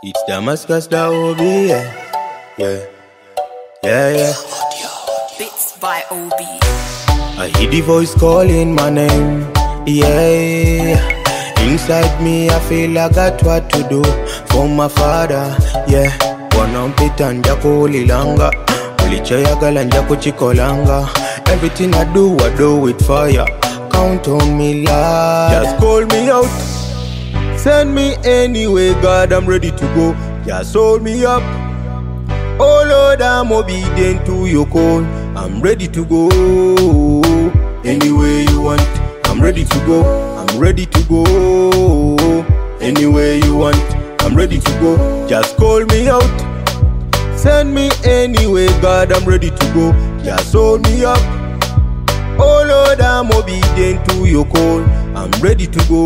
It's Damascus that will be, yeah. Bits by OB. I hear the voice calling my name, yeah. Inside me I feel I got what to do for my father, yeah. Wanampita njakulilanga, ulichoyagala njakuchikolanga. Everything I do with fire. Count on me, Lord. Just call me out, send me anyway, God, I'm ready to go. Just hold me up. Oh Lord, I'm obedient to your call. I'm ready to go. Anywhere you want, I'm ready to go. I'm ready to go. Anywhere you want, I'm ready to go. Just call me out, send me anyway, God, I'm ready to go. Just hold me up. Oh Lord, I'm obedient to your call. I'm ready to go.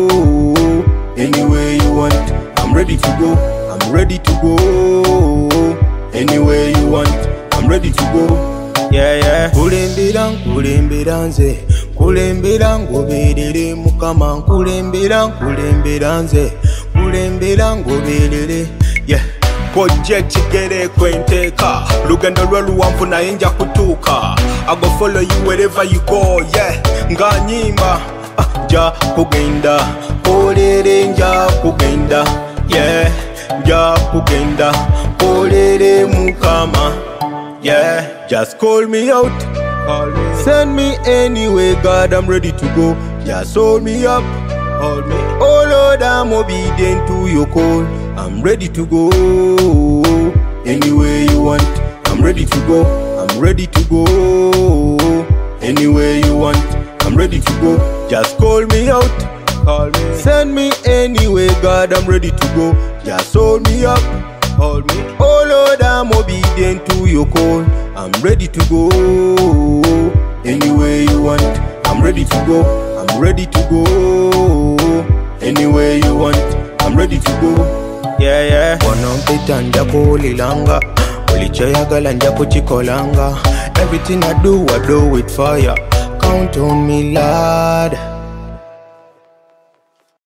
Anywhere you want, I'm ready to go. I'm ready to go. Anywhere you want, I'm ready to go. Yeah. Kulembera nze, kulembera ngoberere mukama. Kulembera nze, kulembera ngoberere, yeah. Kojje kigere kwenteka, lugendo lw'oluwanvu naye nja kutuuka. I go follow you wherever you go, yeah. Nga nyimba, nja kugenda, kolere nja kugenda, yeah. Nja kugenda, kolere mukama, yeah. Just call me out, send me anyway, God, I'm ready to go. Just hold me up, hold me. Oh Lord, I'm obedient to your call. I'm ready to go. Anywhere you want, I'm ready to go. I'm ready to go. Anywhere you want, I'm ready to go. Just call me out, send me anyway, God, I'm ready to go. Just hold me up, hold me. Oh Lord, I'm obedient to your call. I'm ready to go. Anywhere you want, I'm ready to go. I'm ready to go. Anywhere you want, I'm ready to go. Yeah. Wanampita njakulilanga, ulichoyagala njakuchikolanga. Everything I do with fire. Count on me, Lord.